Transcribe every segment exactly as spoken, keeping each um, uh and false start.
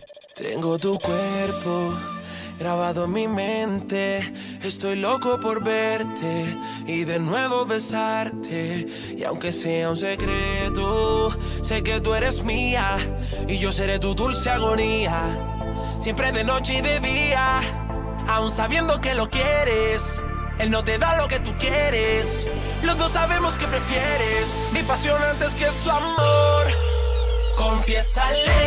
Tengo tu cuerpo grabado en mi mente. Estoy loco por verte y de nuevo besarte. Y aunque sea un secreto, sé que tú eres mía y yo seré tu dulce agonía. Siempre de noche y de día, aún sabiendo que lo quieres. Él no te da lo que tú quieres. Los dos sabemos que prefieres mi pasión antes que su amor. Confiésale,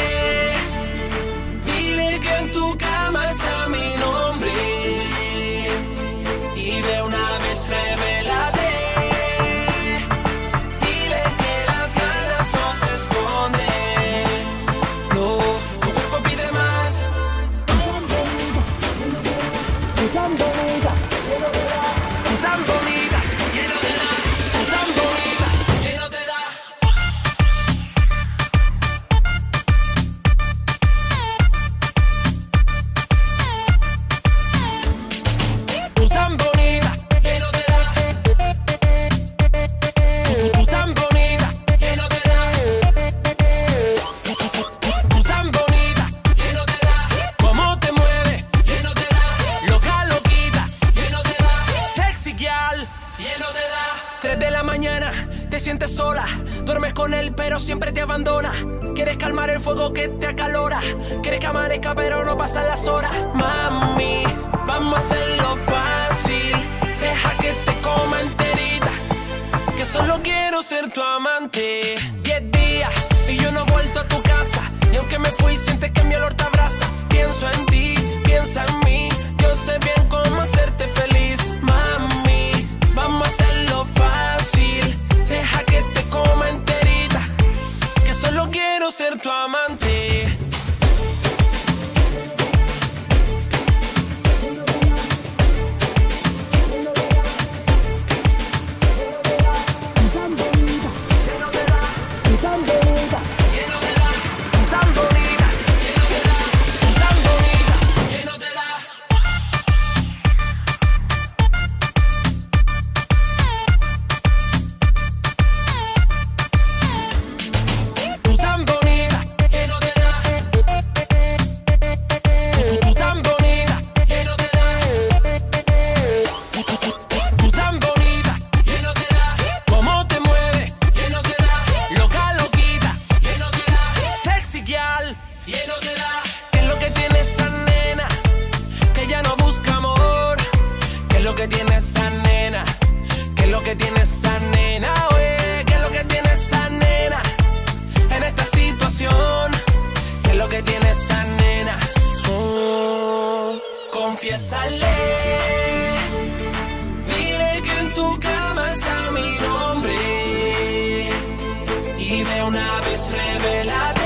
dile que en tu cama está mi nombre y de una vez revélate. Dile que las ganas no se esconden. No, tu cuerpo pide más. Tan bonita, tan bonita, lleno de la, tan bonita, lleno de la. Tú tan bonita, lleno de la. Tú tan bonita, lleno de la. Tú tan bonita, lleno de la. Cómo te mueves, lleno de la. Loca, loquita, lleno de la. Sexy girl, lleno de la. Tres de la mañana, te sientes sola. Duermes con él, pero siempre te abandona. Quieres calmar el fuego que te acalora. Quieres que amanezca, pero no pasan las horas. Mami, vamos a hacerlo fácil. Deja que te coma enterita. Que solo quiero ser tu amante. Diez días y yo no he vuelto a tu casa. Y aunque me fui, sientes que mi olor te abraza. Pienso en ti, piensa en mí. Yo sé bien cómo hacerte feliz. Mami, vamos a hacerlo fácil. Deja que te coma enterita. Que solo quiero ser tu amante. ¿Qué tiene esa nena? ¿Qué es lo que tiene esa nena? Oye, ¿qué es lo que tiene esa nena? En esta situación, ¿qué es lo que tiene esa nena? Oh, confiésale, dile que en tu cama está mi nombre y de una vez revélate.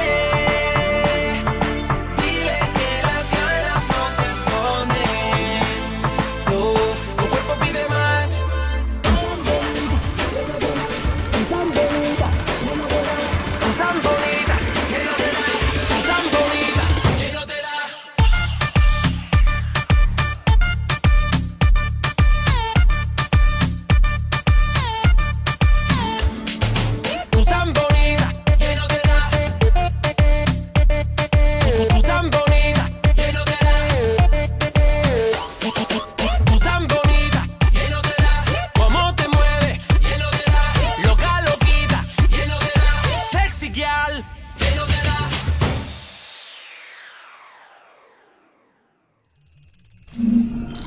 Mm-hmm.